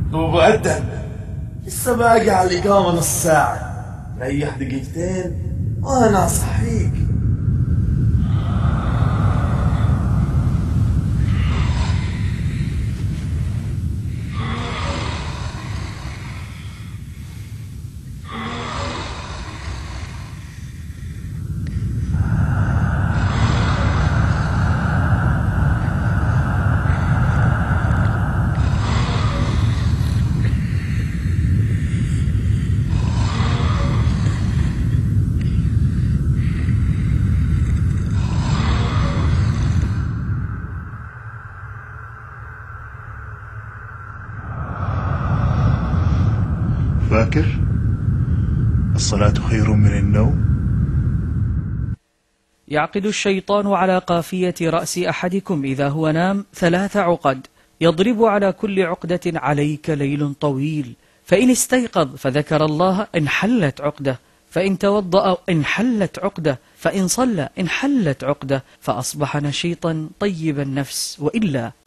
ومقدم لسه باقي على الإقامة نص ساعة، ريح دقيقتين وأنا أصحيك. فاكر؟ الصلاة خير من النوم. يعقد الشيطان على قافية رأس أحدكم إذا هو نام 3 عقد، يضرب على كل عقدة عليك ليل طويل، فإن استيقظ فذكر الله انحلت عقدة، فإن توضأ انحلت عقدة، فإن صلى انحلت عقدة، فأصبح نشيطا طيب النفس، وإلا